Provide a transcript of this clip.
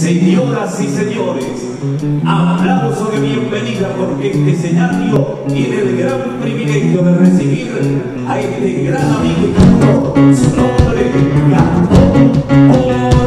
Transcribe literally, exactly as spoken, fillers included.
Señoras y señores, aplauso de bienvenida porque este escenario tiene el gran privilegio de recibir a este gran amigo y cantor, su nombre, Gastón Orantes.